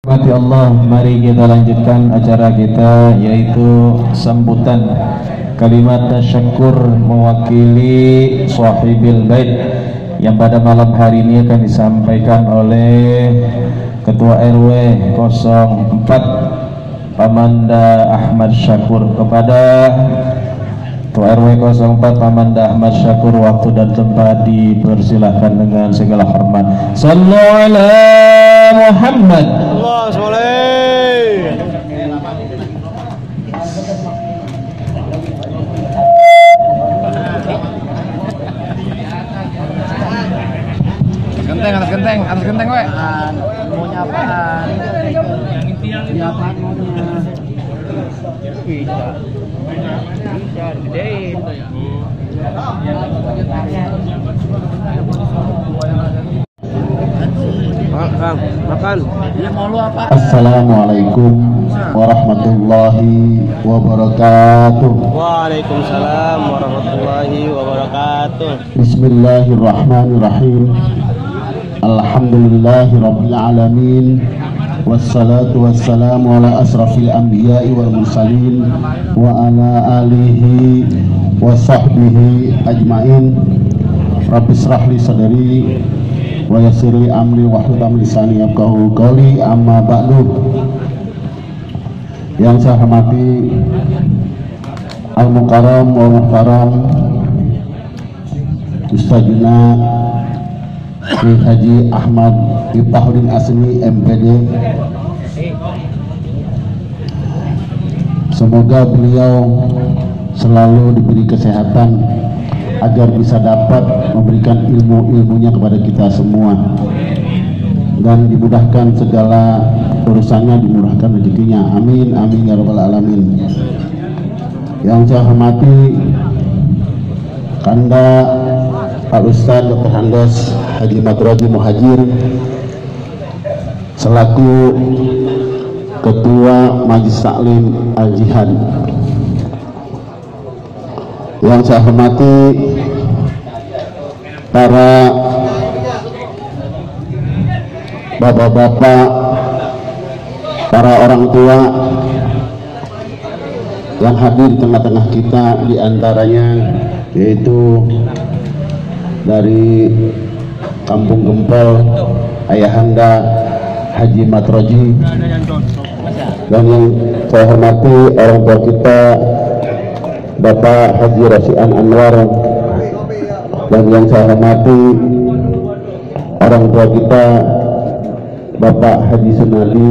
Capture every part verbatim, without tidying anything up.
Mati Allah, mari kita lanjutkan acara kita, yaitu sambutan kalimat tasyakur mewakili sahibil bait yang pada malam hari ini akan disampaikan oleh Ketua R W nol empat Pamanda Ahmad Syakur. Kepada Ketua R W nol empat Pamanda Ahmad Syakur, waktu dan tempat dipersilahkan dengan segala hormat. Sallallahu ala Muhammad. Allah sholih. Genteng, atas genteng, atas genteng we. Maunya apaan? Yang inti yang Ya apaan maunya? Bisa. Bisa digedein. Makan, makan. Dia mau lu apa? Assalamualaikum warahmatullahi wabarakatuh. Waalaikumsalam warahmatullahi wabarakatuh. Bismillahirrahmanirrahim. Alhamdulillahi rabbil alamin. Wassalatu wassalamu ala asrafil anbiya'i wal mursalin wa ala alihi wa sahbihi ajmain. Rabbi israh li sadri wa yassir li amri wahlul uqdatam min lisani yafqahu qawli. Amma ba'du. Yang saya hormati Al-Mukarram wa Muhtaram Ustazuna Syekh Haji Ahmad Iftahudin Asmi M P D, semoga beliau selalu diberi kesehatan agar bisa dapat memberikan ilmu-ilmunya kepada kita semua dan dimudahkan segala urusannya, dimudahkan rezekinya. Amin amin ya rabbal alamin. Yang saya hormati Kanda Pak Ustadz Doktor Handes Haji Matraji Muhajir selaku Ketua Majelis Taklim Al-Jihad. Yang saya hormati para bapak-bapak, para orang tua yang hadir di tengah-tengah kita, diantaranya yaitu dari Kampung Gempol Ayahanda Haji Matroji, dan yang saya hormati orang tua kita Bapak Haji Rosian Anwar, dan yang saya hormati orang tua kita Bapak Haji Sunali,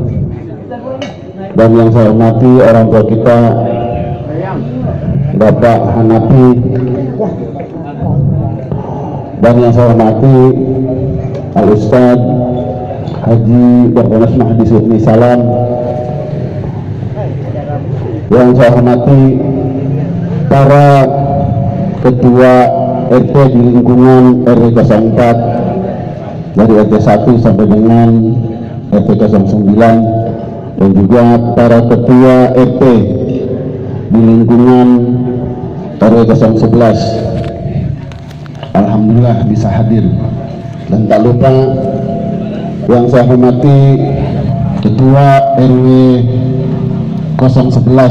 dan yang saya hormati orang tua kita Bapak Hanafi, dan yang saya hormati Al-Ustaz Haji Doktor Mahdi Sufmi Salam, yang saya hormati para ketua R T di lingkungan R W nol empat dari R T satu sampai dengan R T nol sembilan, dan juga para ketua R T di lingkungan R W nol sebelas. Alhamdulillah bisa hadir. Dan tak lupa yang saya hormati Ketua R W nol sebelas,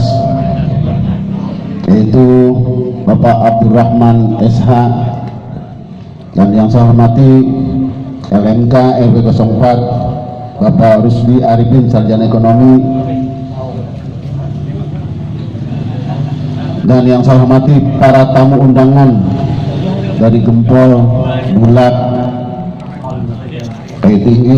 yaitu Bapak Abdurrahman S H, dan yang saya hormati L M K R W nol empat Bapak Rusdi Arifin Sarjana Ekonomi, dan yang saya hormati para tamu undangan dari Gempol, Bulak, Kayu Tinggi,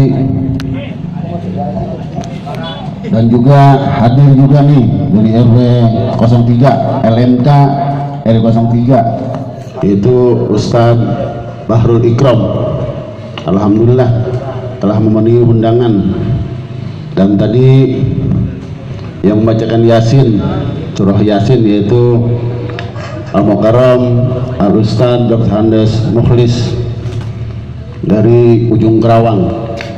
dan juga hadir juga nih dari R W nol tiga L M K R W nol tiga, yaitu Ustadz Bahrul Ikram. Alhamdulillah telah memenuhi undangan, dan tadi yang membacakan Yasin, surah Yasin, yaitu Al-Mukarram Al-Ustadz Doktor Handes Mukhlis dari Ujung Kerawang.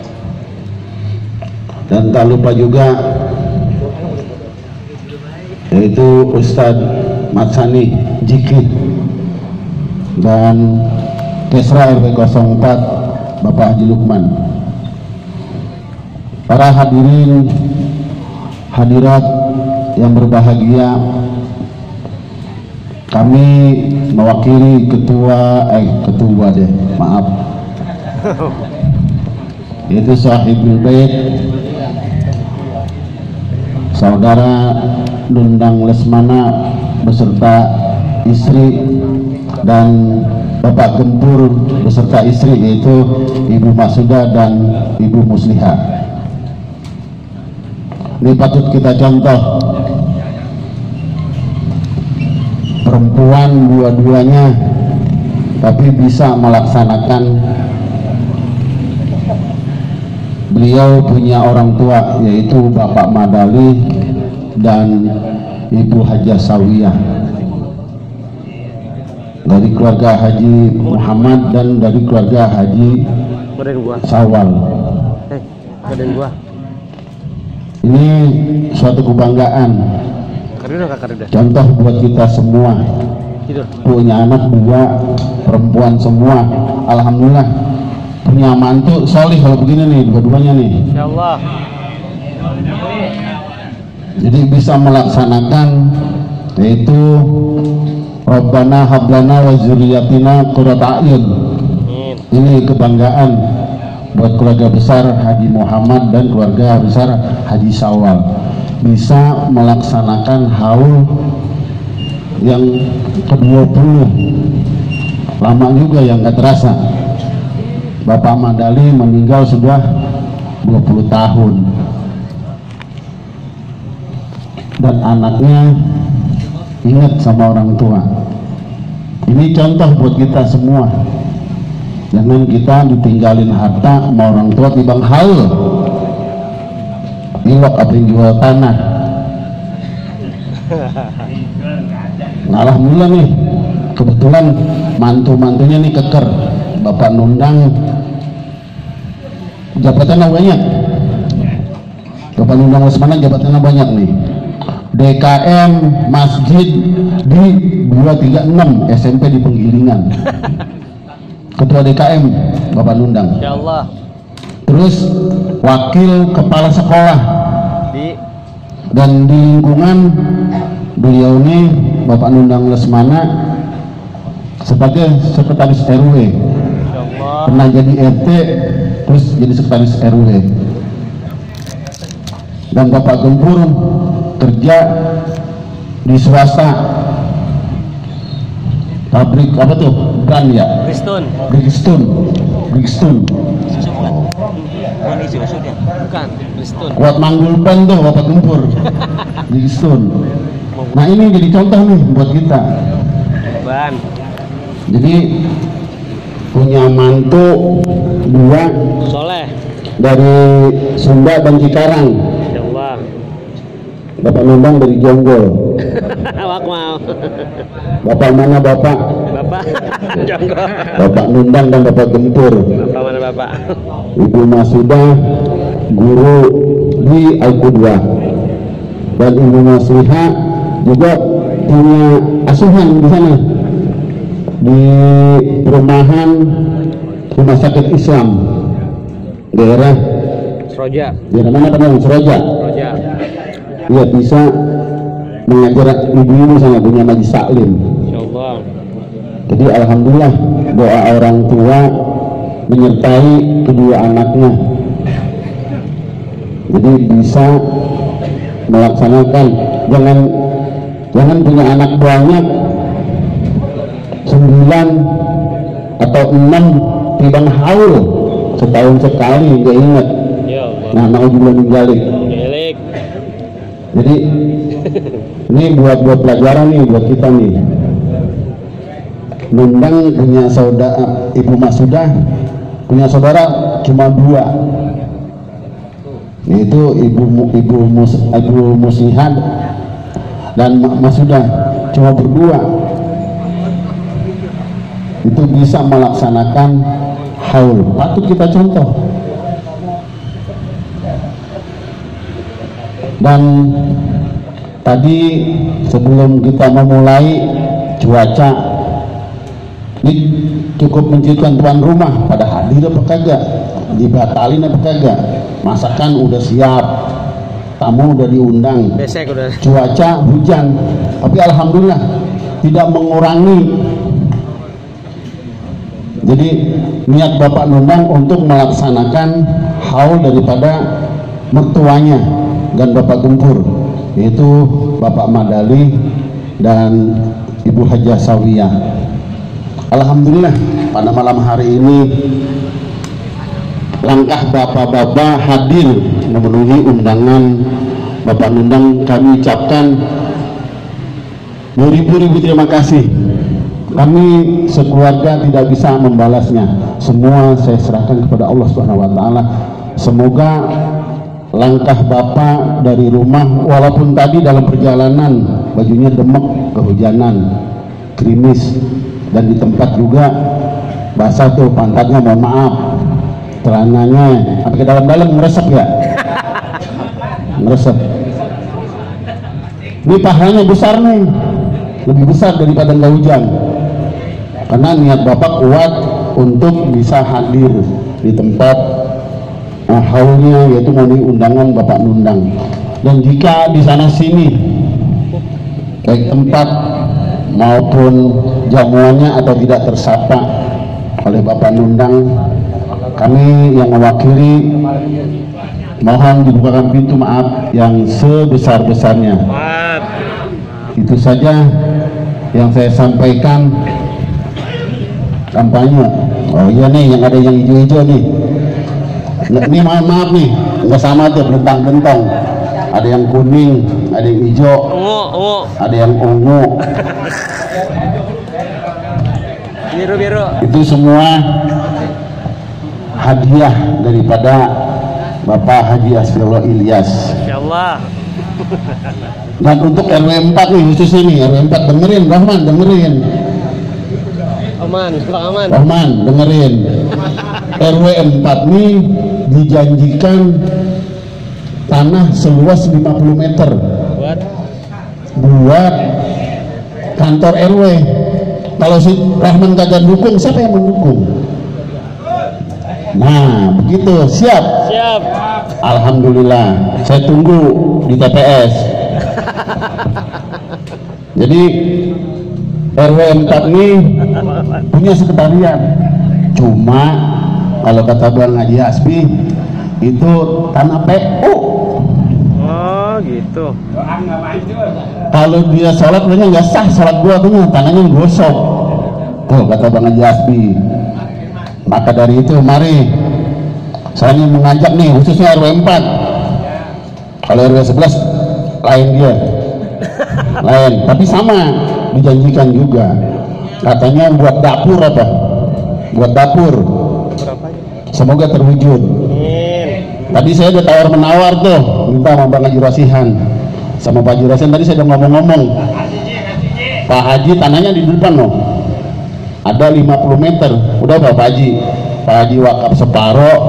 Dan tak lupa juga yaitu Ustadz Matsani Jikri dan Kesra R W nol empat Bapak Haji Lukman. para hadirin hadirat yang berbahagia, kami mewakili ketua eh ketua deh maaf yaitu Sahibul Bait Saudara Nundang Lesmana beserta istri dan Bapak Gempur beserta istri yaitu Ibu Masuda dan Ibu Musliha. Ini patut kita contoh, perempuan dua-duanya tapi bisa melaksanakan. Beliau punya orang tua yaitu Bapak Madali dan Ibu Hajah Sawiyah dari keluarga Haji Muhammad dan dari keluarga Haji Sawal. Ini suatu kebanggaan, contoh buat kita semua. Punya anak dua, perempuan semua, alhamdulillah. Punya mantu solih kalau begini nih, dua-duanya nih. Insyaallah. Jadi bisa melaksanakan yaitu Rabbana hablana wa dzurriyyatina qurrata a'yun. Ini kebanggaan buat keluarga besar Haji Muhammad dan keluarga besar Haji Sawal, bisa melaksanakan haul yang ke dua puluh. Lama juga yang gak terasa. Bapak Madali meninggal sudah dua puluh tahun dan anaknya ingat sama orang tua. Ini contoh buat kita semua. Jangan kita ditinggalin harta sama orang tua tibang hal ilok apa yang jual tanah. Nah, alhamdulillah nih kebetulan mantu-mantunya nih keker. Bapak Nundang jabatannya banyak, Bapak Nundang Lesmana jabatannya banyak nih. D K M masjid di dua tiga enam, S M P di Penggilingan. Ketua D K M Bapak Nundang. Insyaallah. Terus wakil kepala sekolah di dan di lingkungan beliau ini Bapak Nundang Lesmana sebagai sekretaris R W. Insyaallah. Pernah jadi R T terus jadi sekretaris R W. Dan Bapak Gempur kerja di swasta. Pabrik apa tuh? Ban ya? Bristol. Bristol. Bristol. Bukan, Bristol. Kuat manggul ban tuh Bapak Gempur. Bristol. Nah, ini jadi contoh nih buat kita. Ban. Jadi punya mantu dua soleh dari Sumba dan Cikarang. Insyaallah. Bapak Nundang dari Jonggol. Awak mau. Bapak mana Bapak? Bapak Jonggol. Bapak Nundang dan Bapak Gempur. Bapak mana Bapak? Ibu Masuda guru di Al-Qudwa dan Ibu Masliha juga punya asuhan di sana di perumahan Rumah Sakit Islam daerah Seroja. Daerah mana teman? Seroja. Seroja. Iya, bisa mengajar ibu-ibu sana punya majlis taklim. Insyaallah. Jadi alhamdulillah doa orang tua menyertai kedua anaknya. Jadi bisa melaksanakan, jangan jangan punya anak banyak sembilan atau enam tibang haul setahun sekali nggak ingat. Nah, naudzubillah min dzalik. Jadi ini buat buat pelajaran nih buat kita nih. Nundang punya saudara Ibu Masudah punya saudara cuma dua, yaitu Ibu Ibu Mus, Ibu Muslihat dan Masudah cuma berdua. Itu bisa melaksanakan haul, patut kita contoh. Dan tadi sebelum kita memulai cuaca ini cukup mencirikan tuan rumah pada hadir apa kagak, dibatalin apa kagak. masakan udah siap, tamu udah diundang, Besek udah. cuaca hujan, tapi alhamdulillah tidak mengurangi. Jadi niat Bapak Nundang untuk melaksanakan haul daripada mertuanya dan Bapak Tumpur, yaitu Bapak Madali dan Ibu Hajah Sawiyah. Alhamdulillah pada malam hari ini langkah bapak-bapak hadir memenuhi undangan Bapak Nundang. Kami ucapkan beribu-ribu terima kasih. Kami sekeluarga tidak bisa membalasnya. Semua saya serahkan kepada Allah Subhanahu wa taala. Semoga langkah Bapak dari rumah, walaupun tadi dalam perjalanan bajunya demek, kehujanan, krimis, dan di tempat juga basah tuh pantatnya, mohon maaf, celananya sampai ke dalam-dalam meresep ya, meresep. Ini pahalanya besar nih, lebih besar daripada nggak hujan, karena niat Bapak kuat untuk bisa hadir di tempat uh, haulnya, yaitu memenuhi undangan Bapak Nundang. Dan jika di sana sini baik tempat maupun jamuannya atau tidak tersapa oleh Bapak Nundang, kami yang mewakili mohon dibukakan pintu maaf yang sebesar-besarnya. Itu saja yang saya sampaikan. Kampanye, oh iya nih yang ada yang hijau-hijau nih, ini mohon maaf nih, nggak sama tuh, bentang-bentang, ada yang kuning, ada yang hijau, Ungu, ungu. ada yang ungu, Biru-biru. itu semua hadiah daripada Bapak Haji Asfirullah Ilyas. Insyaallah. Dan untuk R W empat nih khusus ini, R W empat dengerin, Rahman dengerin, Aman, Pak aman. Rahman dengerin, R W empat nih dijanjikan tanah seluas lima puluh meter Buat buat kantor R W. Kalau si Rahman kagak dukung, siapa yang mendukung? Nah begitu, siap. siap. Alhamdulillah, saya tunggu di T P S. Jadi R W empat ini punya sekretariat, cuma kalau kata Bang Haji Hasbi itu tanah P U. Oh gitu. Kalau dia sholat kayaknya nggak sah, sholat gua tuh tanahnya gosok. Tuh kata Bang Haji Hasbi. Maka dari itu mari saya ingin mengajak nih khususnya R W empat. Kalau R W sebelas lain dia, lain, tapi sama dijanjikan juga. Katanya buat dapur apa? Buat dapur. Semoga terwujud. Tadi saya udah tawar menawar tuh, minta sama Bang Haji Rosihan, sama Pak Haji Rosihan. Tadi saya udah ngomong-ngomong, Pak Haji tanahnya di depan loh, ada lima puluh meter. Udah Pak Haji, Pak Haji wakaf separoh,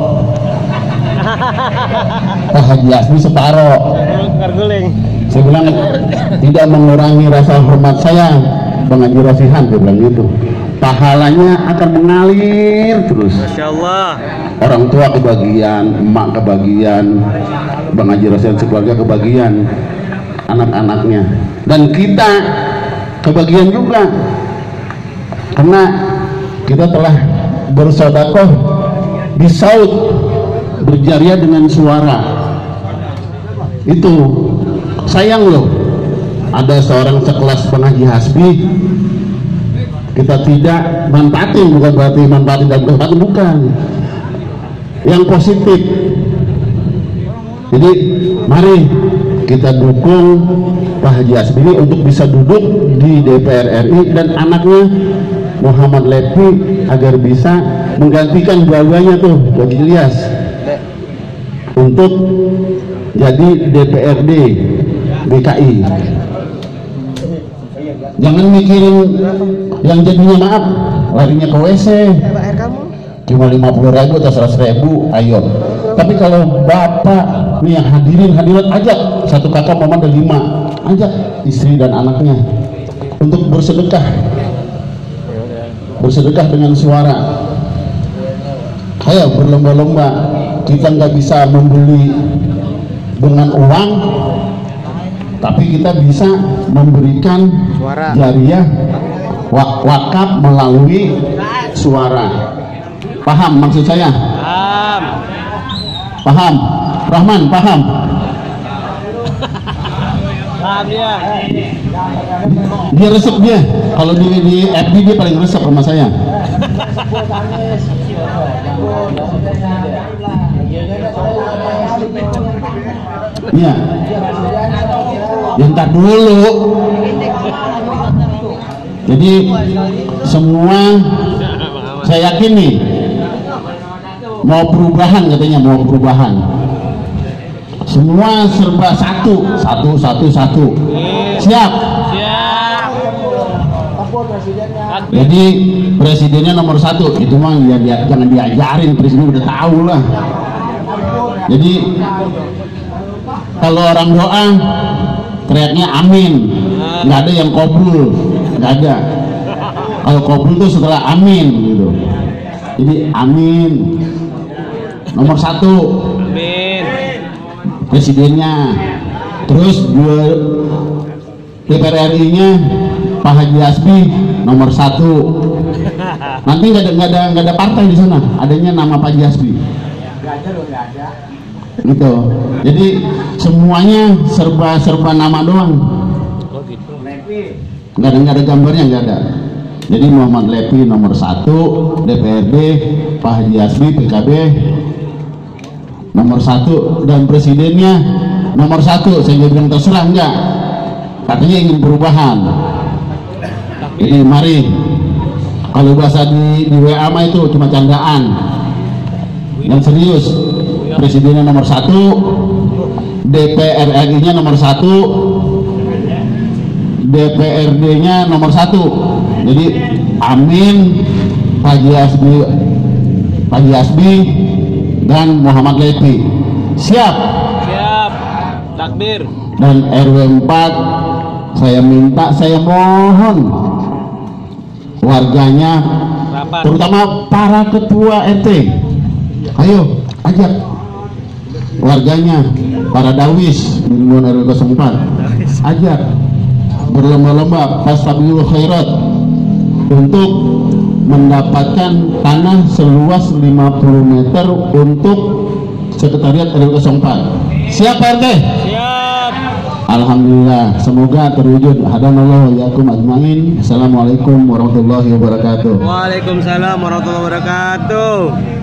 Pak Haji Asmi separoh. Saya bilang tidak mengurangi rasa hormat saya, Bang Haji Rosihan, dia bilang gitu. Pahalanya akan mengalir terus. Masya Allah. Orang tua kebagian, emak kebagian, Bang Haji Rosihan sekeluarga kebagian, anak-anaknya, dan kita kebagian juga, karena kita telah bersedekah di Saud berjariah dengan suara. Itu sayang loh, ada seorang sekelas Bang Haji Hasbi kita tidak manfaatin, bukan berarti manfaatin dan manfaatin, bukan, yang positif. Jadi mari kita dukung Pak Haji Hasbi ini untuk bisa duduk di D P R R I dan anaknya Muhammad Lutfi agar bisa menggantikan dua-duanya tuh Haji Ilyas untuk jadi D P R D D K I. Jangan mikirin yang jadinya maaf larinya ke W C cuma lima puluh ribu atau seratus ribu, ayo. Tapi kalau bapak nih yang hadirin hadirat, ajak satu kakak mama ada lima, ajak istri dan anaknya untuk bersedekah, bersedekah dengan suara. Ayo berlomba-lomba. kita nggak bisa membeli dengan uang, tapi kita bisa memberikan Suara. jariah wak wakaf melalui suara. Paham maksud saya? Paham. Paham? Rahman, paham? Paham dia. Dia resep dia. Kalau di, di F B dia paling resep sama saya. Iya. Yang tak dulu. Jadi semua saya yakin nih mau perubahan, katanya mau perubahan. Semua serba satu, satu, satu, satu. Siap. Siap. Jadi presidennya nomor satu, itu mah ya, dia, jangan diajarin, presiden udah tahu lah. Jadi kalau orang doa teriaknya amin, nggak ada yang kobul, nggak ada. Kalau kobul tuh setelah amin gitu. Jadi amin nomor satu, Amin. presidennya. Terus dua D P R R I-nya Pak Haji Asbi nomor satu. Nanti nggak ada nggak ada nggak ada partai di sana, adanya nama Pak Haji Asbi. Gitu. Jadi semuanya serba serba nama doang. Oh gitu. Nggak ada nggak ada gambarnya, nggak ada. Jadi Muhammad Lepi nomor satu, D P R D Pak Haji Asbi P K B nomor satu, dan presidennya nomor satu. Saya nggak bilang terserah, enggak, katanya ingin perubahan. Jadi mari, kalau bahasa di, di W A mah itu cuma candaan, yang serius. Presidennya nomor satu, D P R R I-nya nomor satu, D P R D-nya nomor satu. Jadi amin Pak Haji Asbi, Pak Haji Asbi dan Muhammad Lepi. Siap. Siap. Takbir. Dan R W empat saya minta, saya mohon warganya, Rapat. terutama para ketua R T, ayo ajak warganya, para dawis di lingkungan R W nol empat, ajak berlomba-lomba fastabiqul khairat untuk mendapatkan tanah seluas lima puluh meter untuk sekretariat R W nol empat. Siap P R T? Siap. Alhamdulillah, semoga terwujud. Hadanallahu wa iyyakum ajmain. Assalamualaikum warahmatullahi wabarakatuh. Waalaikumsalam warahmatullahi wabarakatuh.